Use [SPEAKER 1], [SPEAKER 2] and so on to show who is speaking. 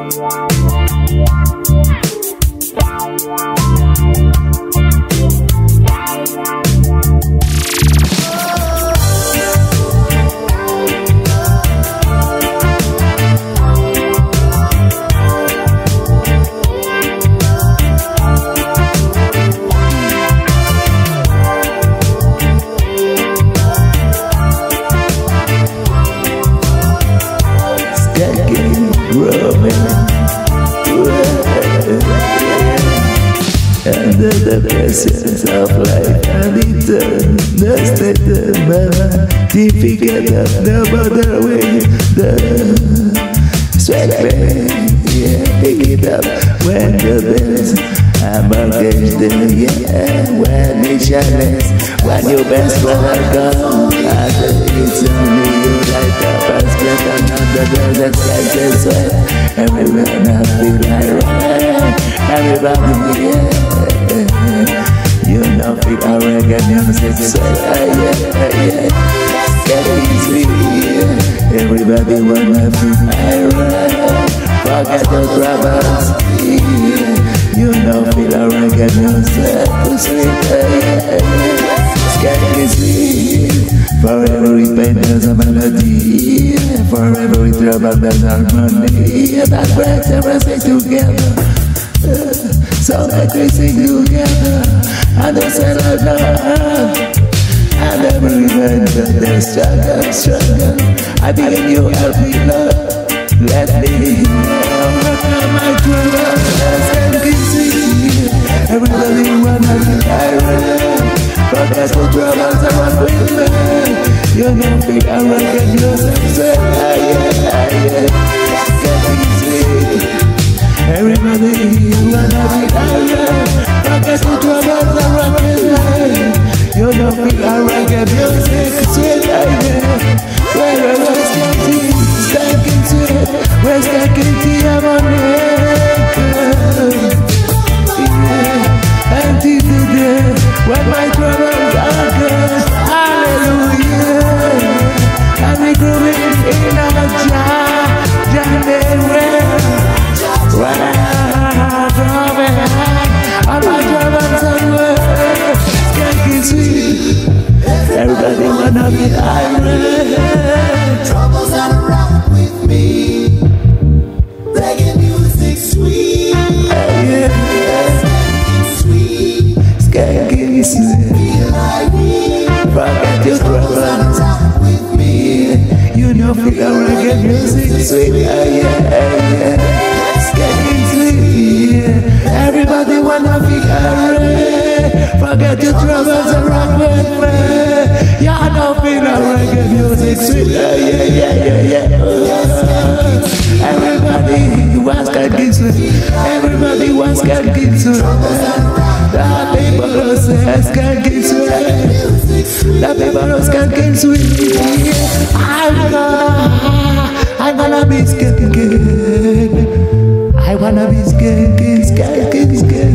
[SPEAKER 1] Under the presence of life and eternal state of my mind, difficult of no matter way the sweat rain, yeah, pick it up when the bells I'm against the when it shines, when your best friend gone, and it's only you light up and split another desert like the sweat. Everyone I feel like everybody, yeah. You know, feel our reggae music, sweat, yeah. Getting sweet, everybody wanna feel alright. Forget the troubles, yeah. You know, feel our reggae music, sweet, yeah. Getting sweet, for every pain there's a melody, for every trouble there's harmony. That breaks everything together. So that we sing together, and they say love, and every man that they struggle. I begin you help me, love. Let me overcome my troubles and kiss you. Everybody wanna be irate, forget the troubles around with me. You know, feel around, get yourself say, yeah. Getting sweet. Everybody, you wanna be alright. Forget the troubles around with me. You don't feel alright, get music sweet, yeah. Where I was getting, stacking sweet. We're stacking tea, I'm on it. Yeah, until today, when my troubles are gone, hallelujah. And we growing in a giant way. Everybody wanna be irate.
[SPEAKER 2] Troubles that rock with me, reggae music sweet, sweet,
[SPEAKER 1] skanky sweet. Forget your troubles
[SPEAKER 2] with me.
[SPEAKER 1] You know, feel reggae music sweet, yeah. Skanky sweet, everybody wanna be irate. Forget your troubles and rock with me. Y'all know feel reggae music sweet, yeah. Everybody wants skanky sweet. Everybody wants skanky sweet. The people who say skanky sweet. The people who skanky sweet. I'm gonna be skanky. I wanna be skanky.